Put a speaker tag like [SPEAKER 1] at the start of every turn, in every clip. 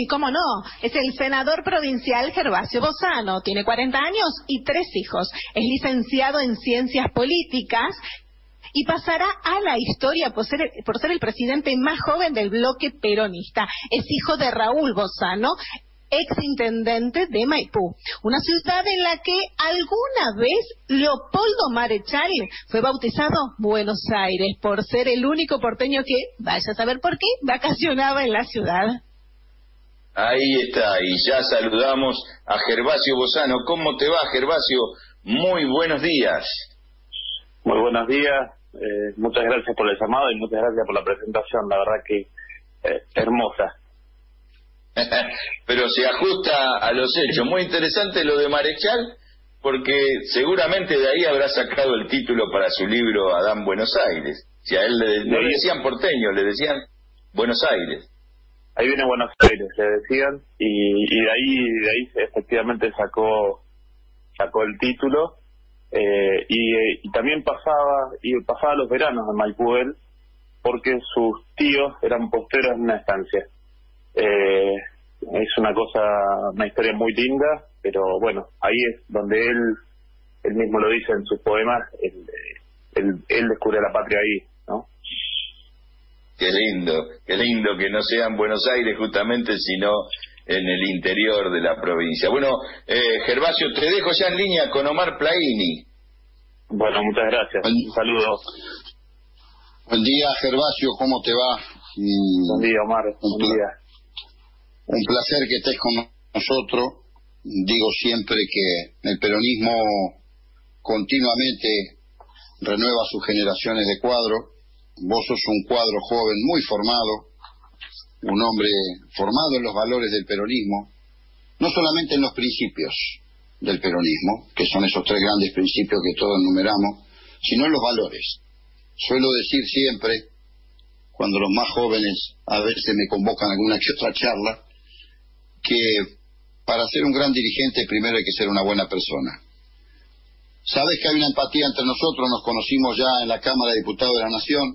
[SPEAKER 1] cómo no, es el senador provincial Gervasio Bozano. Tiene 40 años y 3 hijos. Es licenciado en Ciencias Políticas y pasará a la historia por ser el presidente más joven del bloque peronista. Es hijo de Raúl Bozano, exintendente de Maipú, una ciudad en la que alguna vez Leopoldo Marechal fue bautizado Buenos Aires por ser el único porteño que, vaya a saber por qué, vacacionaba en la ciudad.
[SPEAKER 2] Ahí está, y ya saludamos a Gervasio Bozano. ¿Cómo te va, Gervasio? Muy buenos días.
[SPEAKER 3] Muy buenos días, muchas gracias por el llamado y muchas gracias por la presentación, la verdad que hermosa.
[SPEAKER 2] Pero se ajusta a los hechos. Muy interesante lo de Marechal, porque seguramente de ahí habrá sacado el título para su libro Adán Buenos Aires. Si a él no le decían porteño, le decían Buenos Aires.
[SPEAKER 3] Ahí viene Buenos Aires, le decían, y de ahí efectivamente sacó el título, y también pasaba los veranos en Maipú él, porque sus tíos eran posteros en una estancia. Es una historia muy linda, pero bueno, ahí es donde él mismo lo dice en sus poemas, él descubre la patria ahí, ¿no?
[SPEAKER 2] Qué lindo que no sea en Buenos Aires justamente, sino en el interior de la provincia. Bueno, Gervasio, te dejo ya en línea con Omar Plaini.
[SPEAKER 3] Bueno, muchas gracias. Un saludo.
[SPEAKER 4] Buen día, Gervasio, ¿cómo te va?
[SPEAKER 3] Buen día, Omar. Buen día.
[SPEAKER 4] Un placer que estés con nosotros. Digo siempre que el peronismo continuamente renueva sus generaciones de cuadros. Vos sos un cuadro joven muy formado, un hombre formado en los valores del peronismo, no solamente en los principios del peronismo, que son esos 3 grandes principios que todos enumeramos, sino en los valores. Suelo decir siempre, cuando los más jóvenes a veces me convocan a alguna que otra charla, que para ser un gran dirigente primero hay que ser una buena persona. Sabes que hay una empatía entre nosotros, nos conocimos ya en la Cámara de Diputados de la Nación,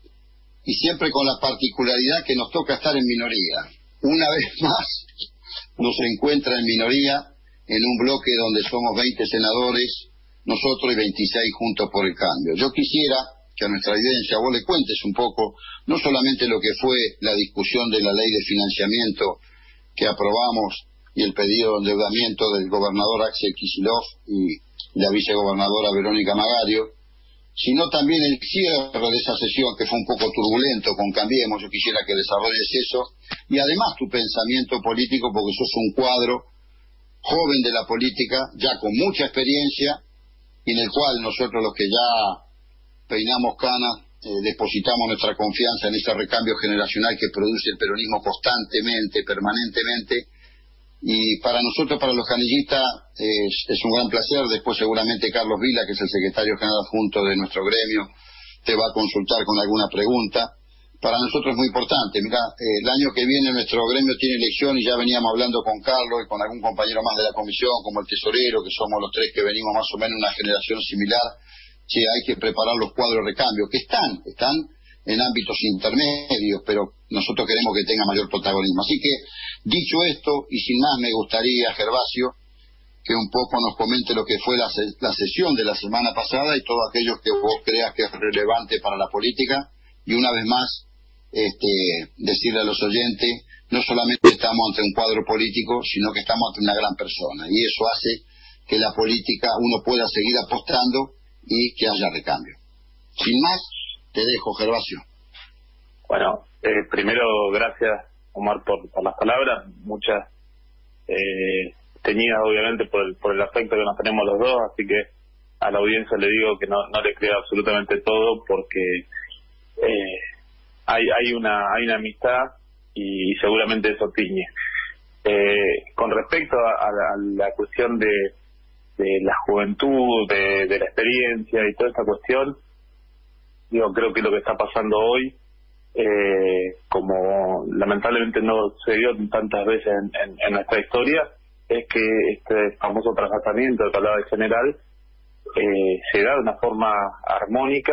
[SPEAKER 4] y siempre con la particularidad que nos toca estar en minoría. Una vez más nos encuentra en minoría en un bloque donde somos 20 senadores, nosotros y 26 juntos por el cambio. Yo quisiera que a nuestra audiencia vos le cuentes un poco, no solamente lo que fue la discusión de la ley de financiamiento que aprobamos y el pedido de endeudamiento del gobernador Axel Kicillof y la vicegobernadora Verónica Magario, sino también el cierre de esa sesión que fue un poco turbulento con Cambiemos. Yo quisiera que desarrolles eso, y además tu pensamiento político, porque sos un cuadro joven de la política, ya con mucha experiencia, y en el cual nosotros los que ya peinamos canas, depositamos nuestra confianza en ese recambio generacional que produce el peronismo constantemente, permanentemente. Y para nosotros, para los canillistas, es un gran placer. Después seguramente Carlos Vila, que es el secretario general adjunto de nuestro gremio, te va a consultar con alguna pregunta. Para nosotros es muy importante. Mira, el año que viene nuestro gremio tiene elección y ya veníamos hablando con Carlos y con algún compañero más de la comisión, como el tesorero, que somos los 3 que venimos más o menos en una generación similar. Sí, hay que preparar los cuadros de recambio, que están en ámbitos intermedios, pero nosotros queremos que tenga mayor protagonismo. Así que, dicho esto, y sin más, me gustaría, Gervasio, que un poco nos comente lo que fue la sesión de la semana pasada y todo aquello que vos creas que es relevante para la política, y una vez más, decirle a los oyentes, no solamente estamos ante un cuadro político, sino que estamos ante una gran persona, y eso hace que la política uno pueda seguir apostando y que haya recambio. Sin más, te dejo, Gervasio.
[SPEAKER 3] Bueno, primero gracias, Omar, por las palabras, muchas teñidas obviamente por el afecto que nos tenemos los dos, así que a la audiencia le digo que no le creo absolutamente todo, porque hay una amistad y seguramente eso tiñe. Con respecto a la cuestión de la juventud, de la experiencia y toda esta cuestión, creo que lo que está pasando hoy, como lamentablemente no se dio tantas veces en nuestra historia, es que este famoso trasvasamiento que hablaba el general se da de una forma armónica,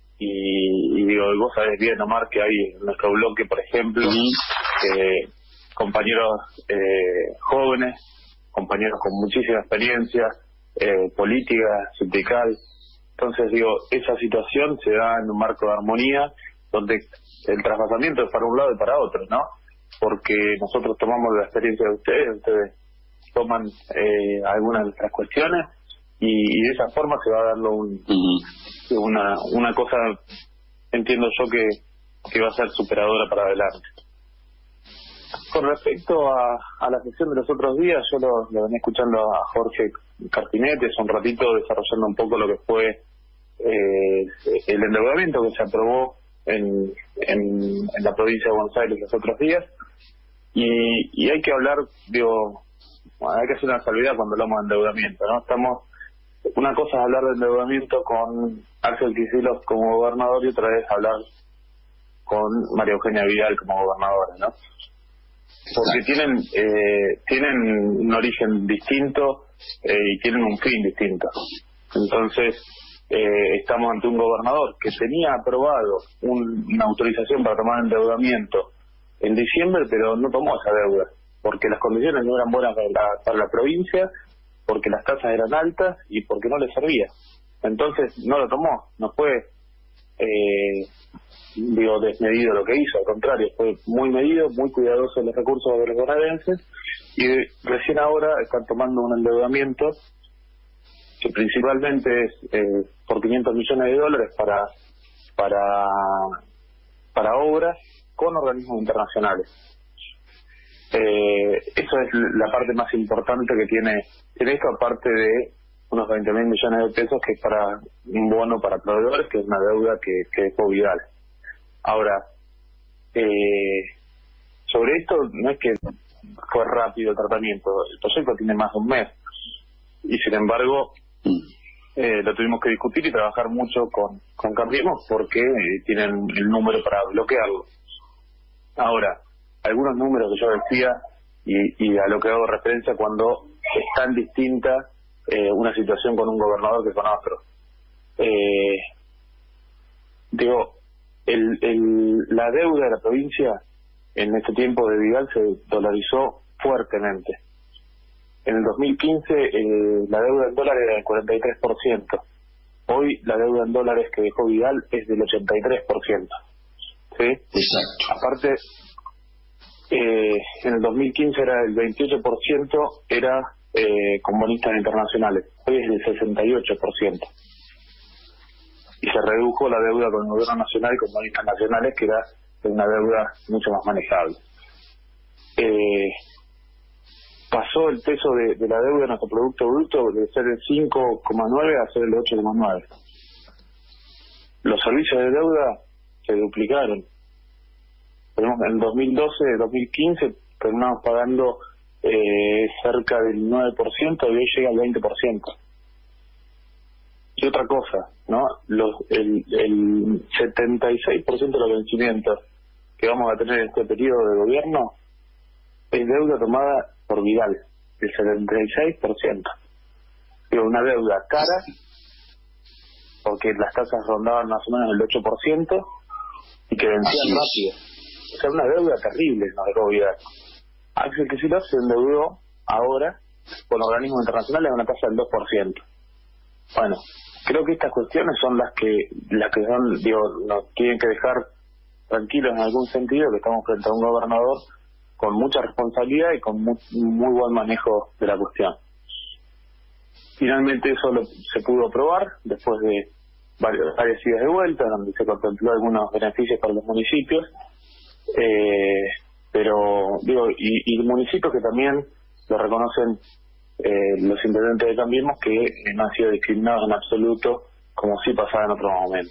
[SPEAKER 3] y vos sabés bien, Omar, que hay en nuestro bloque, por ejemplo, compañeros jóvenes, compañeros con muchísima experiencia política, sindical. Entonces, esa situación se da en un marco de armonía donde el traspasamiento es para un lado y para otro, ¿no? Porque nosotros tomamos la experiencia de ustedes toman algunas de nuestras cuestiones y de esa forma se va dando una cosa, entiendo yo, que va a ser superadora para adelante. Con respecto a la sesión de los otros días, yo lo venía escuchando a Jorge Cartinete hace un ratito, desarrollando un poco lo que fue el endeudamiento que se aprobó en la provincia de Buenos Aires los otros días, y hay que hablar, hay que hacer una salvedad cuando hablamos de endeudamiento, ¿no? Una cosa es hablar de endeudamiento con Axel Kicillof como gobernador y otra es hablar con María Eugenia Vidal como gobernadora, ¿no? Porque tienen un origen distinto y tienen un fin distinto. Entonces, estamos ante un gobernador que tenía aprobado una autorización para tomar endeudamiento en diciembre, pero no tomó esa deuda, porque las condiciones no eran buenas para la provincia, porque las tasas eran altas y porque no le servía. Entonces, no lo tomó, no fue desmedido lo que hizo, al contrario, fue muy medido, muy cuidadoso de los recursos de los bonaerenses, y recién ahora están tomando un endeudamiento que principalmente es por $500 millones para obras con organismos internacionales. Eso es la parte más importante que tiene esto, aparte de unos 20.000 millones de pesos que es para un bono para proveedores, que es una deuda que dejó Vidal. Ahora, sobre esto no es que fue rápido el tratamiento, el proyecto tiene más de un mes y sin embargo lo tuvimos que discutir y trabajar mucho con Cambiemos porque tienen el número para bloquearlo. Ahora, algunos números que yo decía y a lo que hago referencia cuando es tan distinta una situación con un gobernador que con otro. La deuda de la provincia en este tiempo de Vidal se dolarizó fuertemente. En el 2015 la deuda en dólares era del 43%. Hoy la deuda en dólares que dejó Vidal es del 83%. ¿Sí?
[SPEAKER 4] Exacto.
[SPEAKER 3] Aparte, en el 2015 era el 28%, era con bonistas internacionales. Hoy es del 68%. Y se redujo la deuda con el gobierno nacional y con bonistas nacionales, que era una deuda mucho más manejable. Pasó el peso de la deuda en nuestro Producto Bruto de ser el 5,9 a ser el 8,9. Los servicios de deuda se duplicaron. En 2012-2015 terminamos pagando cerca del 9% y hoy llega al 20%. Y otra cosa, ¿no? El 76% de los vencimientos que vamos a tener en este periodo de gobierno es deuda tomada por Vidal, el 76%. Pero una deuda cara, porque las tasas rondaban más o menos el 8% y que vencían rápido. O sea, una deuda terrible nos dejó Vidal. Axel Kicillof se endeudó ahora con organismos internacionales a una tasa del 2%. Bueno, creo que estas cuestiones son las que son, nos tienen que dejar tranquilos en algún sentido, que estamos frente a un gobernador con mucha responsabilidad y con muy buen manejo de la cuestión. Finalmente eso se pudo aprobar después de varias idas de vuelta, donde se contempló algunos beneficios para los municipios, pero y municipios que también lo reconocen los intendentes de Cambiemos, que no han sido discriminados en absoluto, como sí pasaba en otros momentos.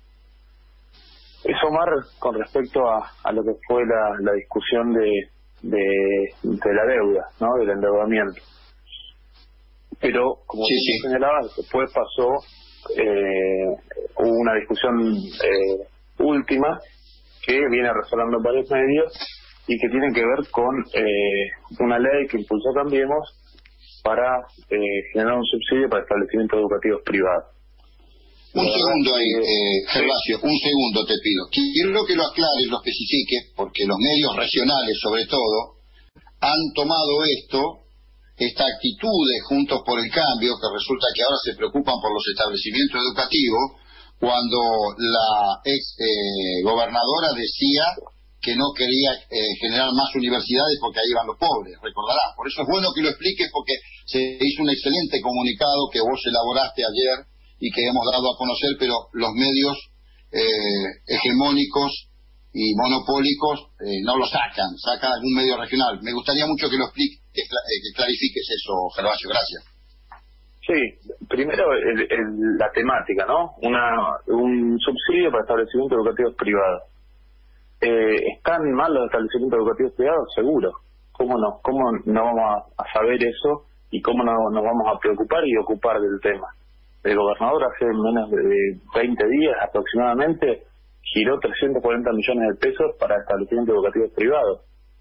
[SPEAKER 3] Eso, Omar, con respecto a lo que fue la discusión de la deuda, ¿no? Del endeudamiento. Pero, como tú señalabas, después pasó, hubo una discusión última que viene resonando en varios medios y que tiene que ver con una ley que impulsó Cambiemos para generar un subsidio para establecimientos educativos privados.
[SPEAKER 4] Un segundo ahí, Gervasio, un segundo te pido. Quiero que lo aclares, lo especifiques, porque los medios regionales, sobre todo, han tomado esta actitud de Juntos por el Cambio, que resulta que ahora se preocupan por los establecimientos educativos, cuando la ex gobernadora decía que no quería generar más universidades porque ahí iban los pobres, recordará. Por eso es bueno que lo expliques, porque se hizo un excelente comunicado que vos elaboraste ayer y que hemos dado a conocer, pero los medios hegemónicos y monopólicos no lo sacan algún medio regional. Me gustaría mucho que lo expliques, que clarifiques eso, Gervasio. Gracias.
[SPEAKER 3] Sí, primero la temática, ¿no? Un subsidio para establecimientos educativos privados. ¿Están mal los establecimientos educativos privados? Seguro. ¿Cómo no? ¿Cómo no vamos a saber eso y cómo no nos vamos a preocupar y ocupar del tema? El gobernador hace menos de 20 días aproximadamente giró 340 millones de pesos para establecimientos educativos privados,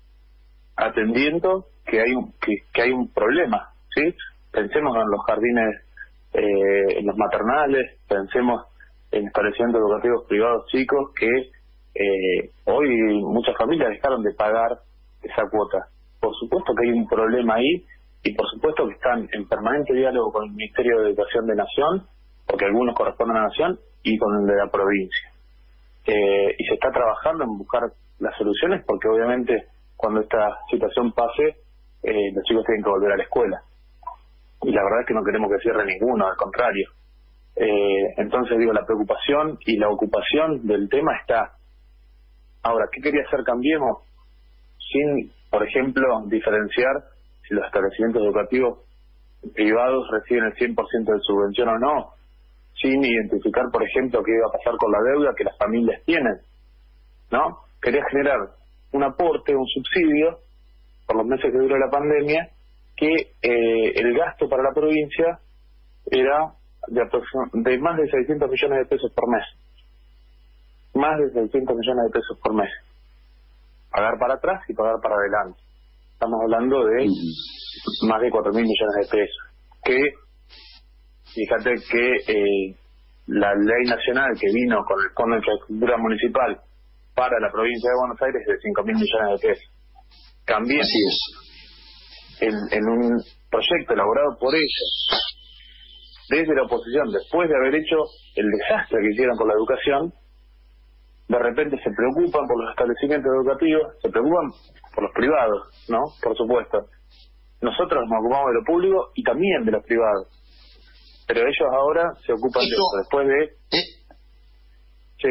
[SPEAKER 3] atendiendo que hay un problema, ¿sí? Pensemos en los jardines, en los maternales, pensemos en establecimientos educativos privados chicos que hoy muchas familias dejaron de pagar esa cuota. Por supuesto que hay un problema ahí y por supuesto que están en permanente diálogo con el Ministerio de Educación de Nación, porque algunos corresponden a la Nación, y con el de la provincia. Y se está trabajando en buscar las soluciones porque obviamente cuando esta situación pase los chicos tienen que volver a la escuela. Y la verdad es que no queremos que cierre ninguno, al contrario. Entonces digo, la preocupación y la ocupación del tema está. Ahora, ¿qué quería hacer Cambiemos? Sin, por ejemplo, diferenciar si los establecimientos educativos privados reciben el 100% de subvención o no, sin identificar, por ejemplo, qué iba a pasar con la deuda que las familias tienen, ¿no? Quería generar un aporte, un subsidio, por los meses que duró la pandemia, que el gasto para la provincia era de más de 600 millones de pesos por mes. Más de 600 millones de pesos por mes. Pagar para atrás y pagar para adelante. Estamos hablando de más de 4.000 millones de pesos. Que, fíjate que la ley nacional que vino con el Fondo de Infraestructura Municipal para la provincia de Buenos Aires es de 5.000 millones de pesos. También
[SPEAKER 4] así es.
[SPEAKER 3] En un proyecto elaborado por ellos, desde la oposición, después de haber hecho el desastre que hicieron con la educación, de repente se preocupan por los establecimientos educativos, se preocupan por los privados, ¿no? Por supuesto. Nosotros nos ocupamos de lo público y también de los privados. Pero ellos ahora se ocupan de eso, después de... Sí.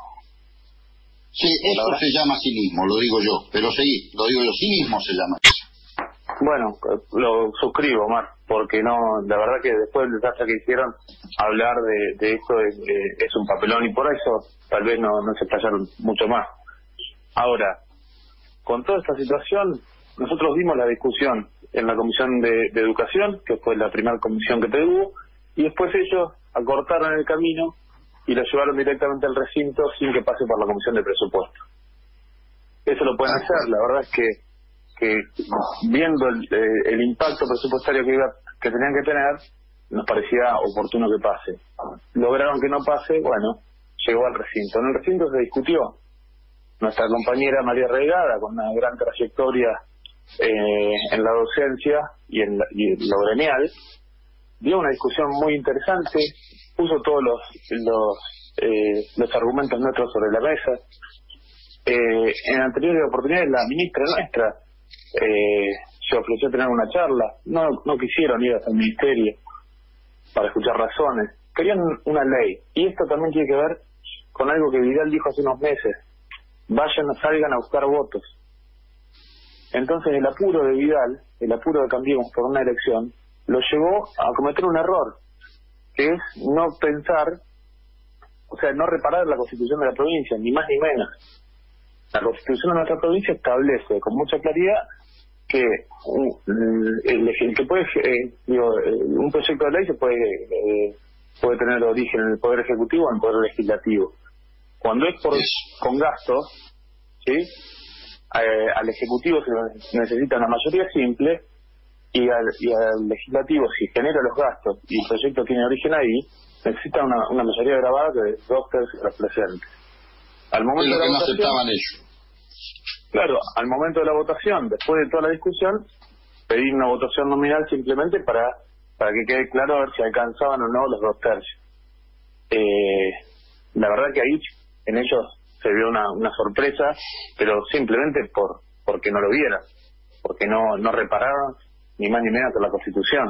[SPEAKER 4] Sí, eso se llama cinismo, lo digo yo, pero sí, lo digo yo, cinismo se llama eso.
[SPEAKER 3] Bueno, lo suscribo, Mar, porque no, la verdad que después del desastre que hicieron, hablar de esto es un papelón y por eso tal vez no se explayaron mucho más. Ahora, con toda esta situación, nosotros dimos la discusión en la Comisión de Educación, que fue la primera comisión que hubo, y después ellos acortaron el camino y lo llevaron directamente al recinto sin que pase por la Comisión de Presupuesto. Eso lo pueden hacer, la verdad es que viendo el impacto presupuestario que tenían que tener, nos parecía oportuno que pase. Lograron que no pase, bueno, llegó al recinto. En el recinto se discutió. Nuestra compañera María Reigada, con una gran trayectoria en la docencia y en lo gremial, dio una discusión muy interesante, puso todos los argumentos nuestros sobre la mesa. En anteriores oportunidades la ministra nuestra se ofreció a tener una charla, no quisieron ir hasta el ministerio para escuchar razones, querían una ley, y esto también tiene que ver con algo que Vidal dijo hace unos meses: salgan a buscar votos. Entonces el apuro de Vidal, el apuro de Cambiemos por una elección, lo llevó a cometer un error, que es no pensar, o sea, no reparar la Constitución de la provincia, ni más ni menos. La Constitución de nuestra provincia establece con mucha claridad que un proyecto de ley se puede tener origen en el Poder Ejecutivo o en el Poder Legislativo. Cuando es con gastos, ¿sí? Al Ejecutivo se necesita una mayoría simple y al Legislativo, si genera los gastos y el proyecto tiene origen ahí, necesita una mayoría grabada de 2/3 de los presentes. Al momento
[SPEAKER 4] es lo
[SPEAKER 3] de la
[SPEAKER 4] que no
[SPEAKER 3] votación,
[SPEAKER 4] aceptaban ellos.
[SPEAKER 3] Claro, al momento de la votación, después de toda la discusión, pedir una votación nominal simplemente para que quede claro a ver si alcanzaban o no los 2/3. La verdad que ahí en ellos se vio una sorpresa, pero simplemente porque no lo vieran, porque no repararon ni más ni menos con la Constitución.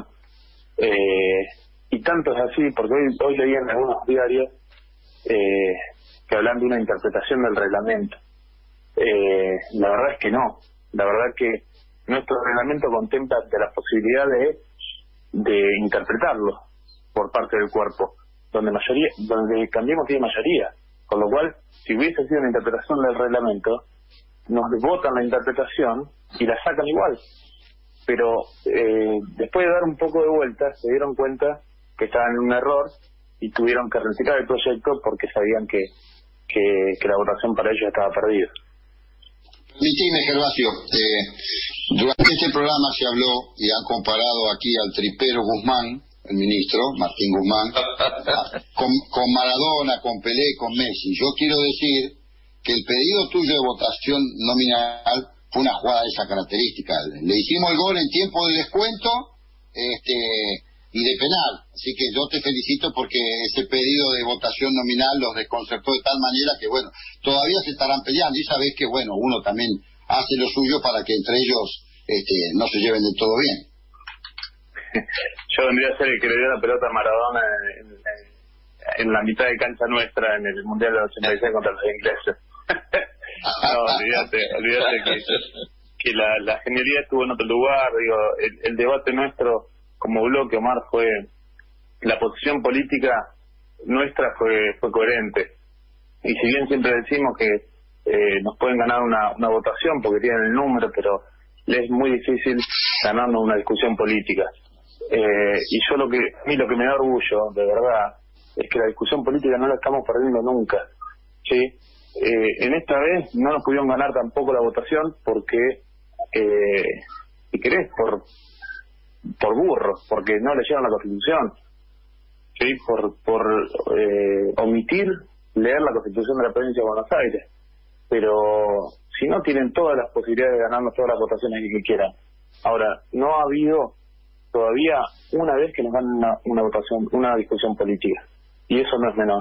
[SPEAKER 3] Y tanto es así, porque hoy leí en algunos diarios que hablan de una interpretación del reglamento. La verdad es que no. La verdad es que nuestro reglamento contempla de la posibilidad de interpretarlo por parte del cuerpo, donde Cambiemos tiene mayoría, con lo cual, si hubiese sido una interpretación del reglamento, nos votan la interpretación y la sacan igual. Pero después de dar un poco de vuelta, se dieron cuenta que estaban en un error y tuvieron que retirar el proyecto porque sabían que la votación para ellos estaba perdida.
[SPEAKER 4] Permitime, Gervasio, durante este programa se habló y han comparado aquí al tripero Guzmán, el ministro Martín Guzmán, con Maradona, con Pelé, con Messi. Yo quiero decir que el pedido tuyo de votación nominal fue una jugada de esa característica. Le hicimos el gol en tiempo de descuento y de penal. Así que yo te felicito porque ese pedido de votación nominal los desconcertó de tal manera que, bueno, todavía se estarán peleando. Y sabés que, bueno, uno también hace lo suyo para que entre ellos no se lleven del todo bien.
[SPEAKER 3] Yo vendría a ser el que le dio la pelota a Maradona en la mitad de cancha nuestra en el Mundial del 86 contra los ingleses. No, olvídate que la genialidad estuvo en otro lugar. Digo, el debate nuestro como bloque, Omar, fue la posición política nuestra fue coherente. Y si bien siempre decimos que nos pueden ganar una votación porque tienen el número, pero les es muy difícil ganarnos una discusión política. Y yo a mí lo que me da orgullo, de verdad, es que la discusión política no la estamos perdiendo nunca, ¿sí? En esta vez no nos pudieron ganar tampoco la votación porque, si querés, por burros, porque no leyeron la Constitución, ¿sí? Por omitir leer la Constitución de la Provincia de Buenos Aires. Pero si no, tienen todas las posibilidades de ganarnos todas las votaciones que quieran. Ahora, no ha habido todavía una vez que nos ganen una votación, una discusión política, y eso no es menor.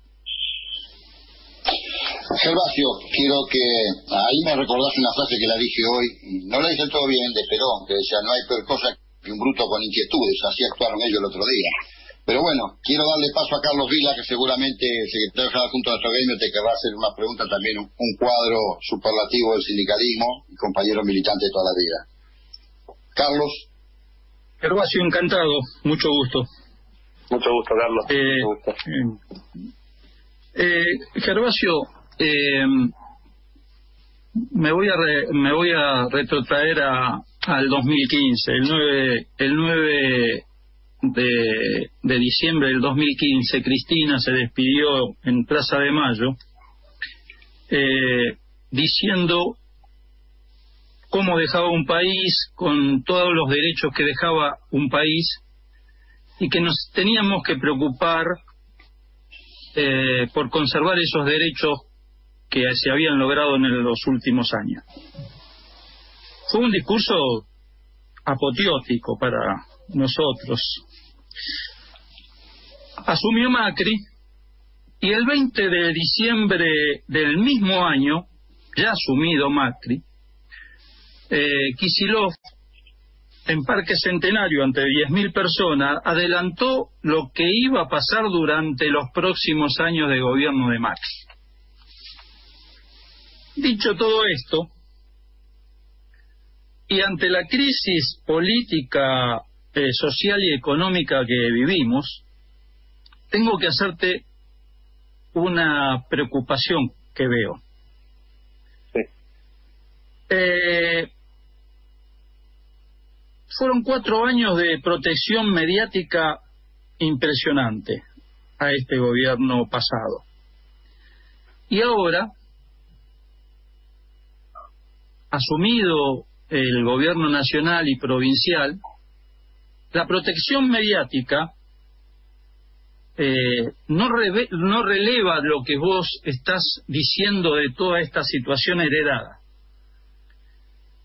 [SPEAKER 4] Gervasio, quiero que ahí me recordás una frase que la dije hoy, no la dije todo bien, de Perón, que decía: no hay peor cosa que un bruto con inquietudes. Así actuaron ellos el otro día. Pero bueno, quiero darle paso a Carlos Vila, que seguramente, secretario general junto a nuestro gremio, te querrá hacer una pregunta también, un cuadro superlativo del sindicalismo y compañero militante de toda la vida. Carlos.
[SPEAKER 5] Gervasio, encantado, mucho gusto.
[SPEAKER 3] Mucho gusto, Carlos. Mucho gusto.
[SPEAKER 5] Gervasio, me voy a retrotraer al 2015, el 9 de diciembre del 2015, Cristina se despidió en Plaza de Mayo diciendo cómo dejaba un país con todos los derechos que dejaba un país y que nos teníamos que preocupar por conservar esos derechos que se habían logrado en los últimos años. Fue un discurso apoteótico para nosotros. Asumió Macri y el 20 de diciembre del mismo año, ya asumido Macri, Kicillof, en Parque Centenario ante 10.000 personas, adelantó lo que iba a pasar durante los próximos años de gobierno de Macri. Dicho todo esto, y ante la crisis política, social y económica que vivimos, tengo que hacerte una preocupación que veo.
[SPEAKER 3] Sí.
[SPEAKER 5] Fueron 4 años de protección mediática impresionante a este gobierno pasado. Y ahora, asumido el gobierno nacional y provincial, la protección mediática no releva lo que vos estás diciendo de toda esta situación heredada.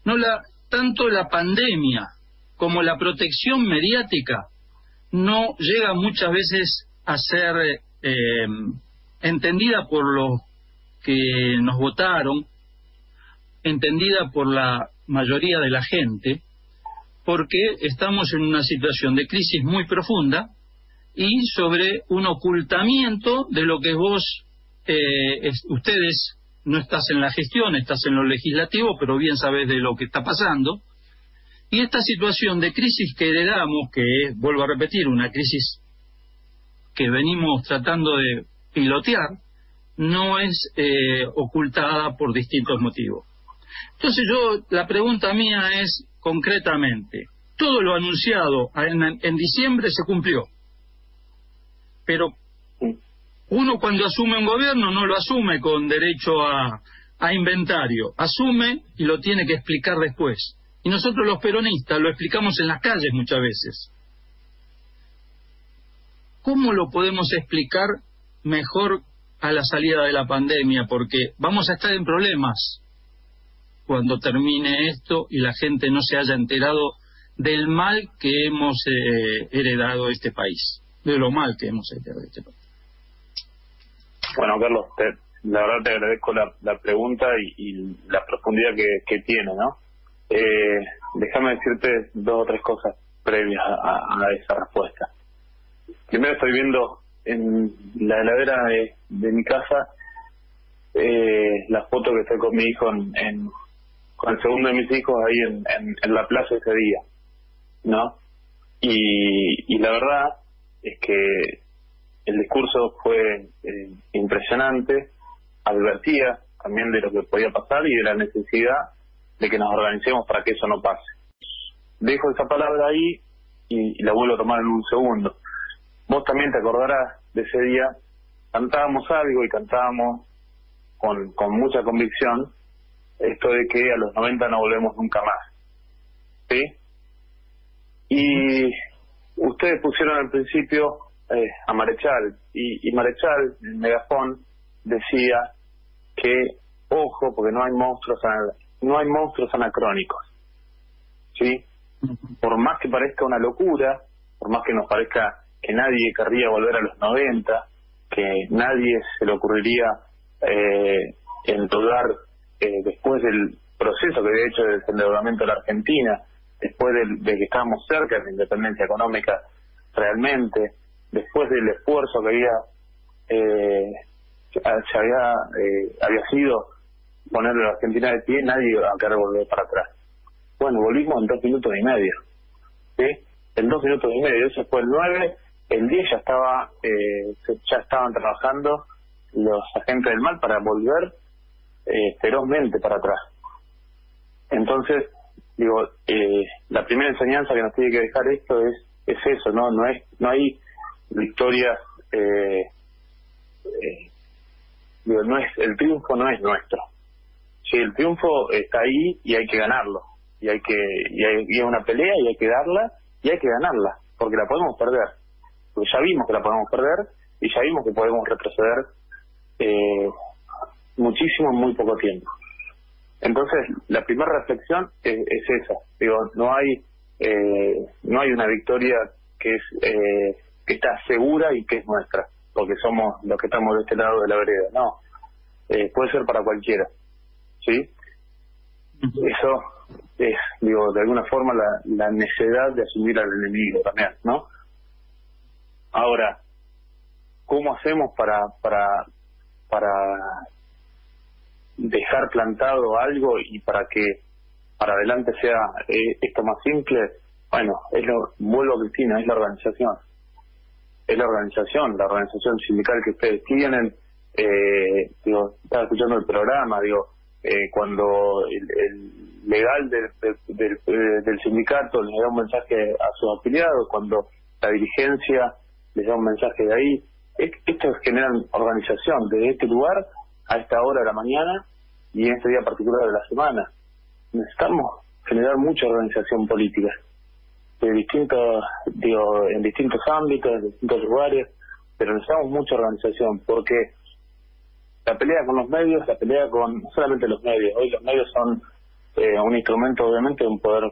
[SPEAKER 5] tanto la pandemia como la protección mediática no llega muchas veces a ser entendida por los que nos votaron, entendida por la mayoría de la gente, porque estamos en una situación de crisis muy profunda y sobre un ocultamiento de lo que ustedes no estás en la gestión, estás en lo legislativo, pero bien sabes de lo que está pasando. Y esta situación de crisis que heredamos, que es, vuelvo a repetir, una crisis que venimos tratando de pilotear, no es ocultada por distintos motivos. Entonces la pregunta mía es, concretamente, todo lo anunciado en diciembre se cumplió, pero uno cuando asume un gobierno no lo asume con derecho a inventario, asume y lo tiene que explicar después. Y nosotros los peronistas lo explicamos en las calles muchas veces. ¿Cómo lo podemos explicar mejor a la salida de la pandemia? Porque vamos a estar en problemas cuando termine esto y la gente no se haya enterado del mal que hemos heredado este país, de lo mal que hemos heredado este país.
[SPEAKER 3] Bueno, Carlos, la verdad te agradezco la pregunta y la profundidad que tiene, ¿no? Déjame decirte 2 o 3 cosas previas a esa respuesta. Primero, estoy viendo en la heladera de mi casa la foto que estoy con mi hijo con el segundo de mis hijos ahí en la plaza ese día, ¿no? Y la verdad es que el discurso fue impresionante, advertía también de lo que podía pasar y de la necesidad de que nos organicemos para que eso no pase. Dejo esa palabra ahí y la vuelvo a tomar en un segundo. Vos también te acordarás de ese día, cantábamos algo y cantábamos con mucha convicción esto de que a los 90 no volvemos nunca más, ¿sí? Y ustedes pusieron al principio a Marechal, y Marechal, el megafón, decía que, ojo, porque no hay monstruos anacrónicos, ¿sí? Por más que parezca una locura, por más que nos parezca que nadie querría volver a los 90, que nadie se le ocurriría endeudar después del proceso que había hecho de desendeudamiento de la Argentina, después de que estábamos cerca de la independencia económica realmente, después del esfuerzo que había sido ponerle a la Argentina de pie, nadie iba a querer volver para atrás. Bueno, volvimos en 2 minutos y medio, ¿sí? En 2 minutos y medio, eso fue el 9, el 10 ya estaban trabajando los agentes del mal para volver ferozmente para atrás. Entonces, digo, la primera enseñanza que nos tiene que dejar esto es eso, no hay victorias, el triunfo no es nuestro. Sí, el triunfo está ahí y hay que ganarlo, y es una pelea y hay que darla y hay que ganarla, porque la podemos perder, porque ya vimos que la podemos perder y ya vimos que podemos retroceder muchísimo en muy poco tiempo. Entonces, la primera reflexión es esa. Digo, no hay una victoria que está segura y que es nuestra, porque somos los que estamos de este lado de la vereda. No, puede ser para cualquiera, ¿sí? Eso es, digo, de alguna forma la necedad de asumir al enemigo también, ¿no? Ahora, ¿cómo hacemos para dejar plantado algo y para que para adelante sea esto más simple? Bueno, vuelvo a Cristina, es la organización. Es la organización sindical que ustedes tienen. Estaba escuchando el programa, cuando el legal del sindicato le da un mensaje a sus afiliados, cuando la dirigencia les da un mensaje de ahí. Esto genera organización desde este lugar a esta hora de la mañana y en este día particular de la semana. Necesitamos generar mucha organización política en distintos ámbitos, en distintos lugares, pero necesitamos mucha organización, porque la pelea con los medios, no solamente los medios, hoy los medios son un instrumento obviamente de un poder,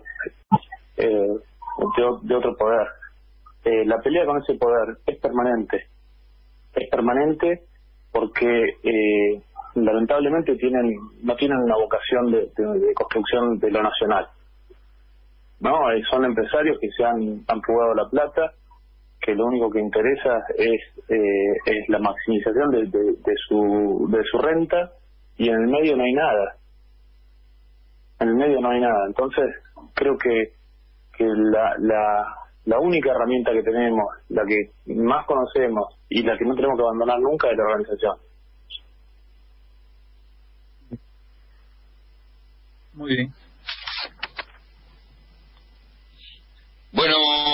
[SPEAKER 3] de otro poder. La pelea con ese poder es permanente porque lamentablemente no tienen una vocación de construcción de lo nacional, ¿no? Son empresarios que se han fugado la plata, que lo único que interesa es la maximización de su renta, y en el medio no hay nada. Entonces creo que la única herramienta que tenemos, la que más conocemos y la que no tenemos que abandonar nunca, es la organización.
[SPEAKER 5] Muy bien.
[SPEAKER 2] Bueno,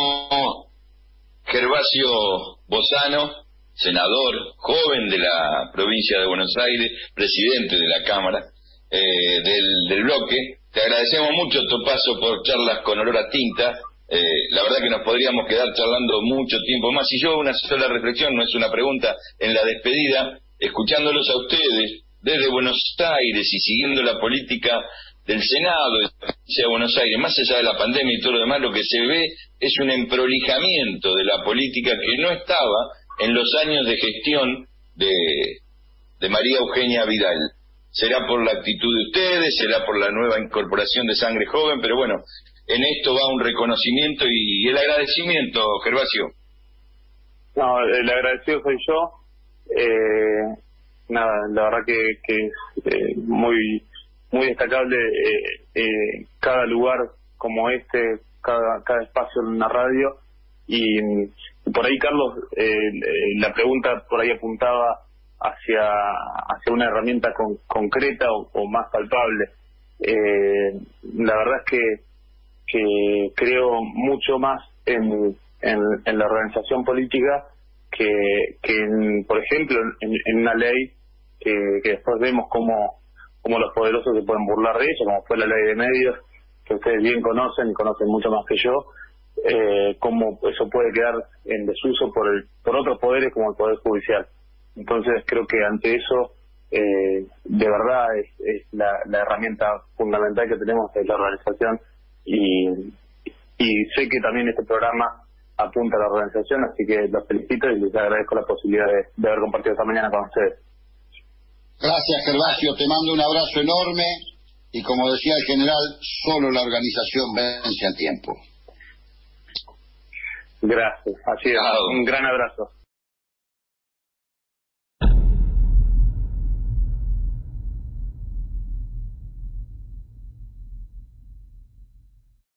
[SPEAKER 2] Gervasio Bozano, senador joven de la provincia de Buenos Aires, presidente de la Cámara del bloque, te agradecemos mucho tu paso por Charlas con Olor a Tinta. La verdad que nos podríamos quedar charlando mucho tiempo más, y yo una sola reflexión, no es una pregunta, en la despedida, escuchándolos a ustedes desde Buenos Aires y siguiendo la política del Senado de la provincia de Buenos Aires, más allá de la pandemia y todo lo demás, lo que se ve es un emprolijamiento de la política que no estaba en los años de gestión de María Eugenia Vidal. Será por la actitud de ustedes, será por la nueva incorporación de sangre joven, pero bueno, en esto va un reconocimiento y el agradecimiento, Gervasio.
[SPEAKER 3] No, el agradecido soy yo. La verdad que es muy destacable cada lugar como cada espacio en una radio. Y por ahí, Carlos, la pregunta por ahí apuntaba hacia una herramienta concreta o más palpable. La verdad es que creo mucho más en la organización política que por ejemplo, en una ley que después vemos cómo los poderosos se pueden burlar de ella, como fue la ley de medios, que ustedes bien conocen y conocen mucho más que yo, cómo eso puede quedar en desuso por otros poderes como el Poder Judicial. Entonces creo que ante eso, de verdad es la herramienta fundamental que tenemos, es la organización, y sé que también este programa apunta a la organización, así que los felicito y les agradezco la posibilidad de haber compartido esta mañana con ustedes.
[SPEAKER 4] Gracias, Gervasio, te mando un abrazo enorme, y como decía el general, solo la organización vence al tiempo.
[SPEAKER 3] Gracias, así es, un gran abrazo.